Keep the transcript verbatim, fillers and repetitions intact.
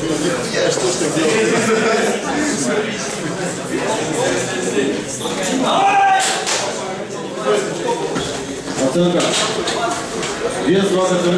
Я что ж так делаю? Оценка. Вес двадцать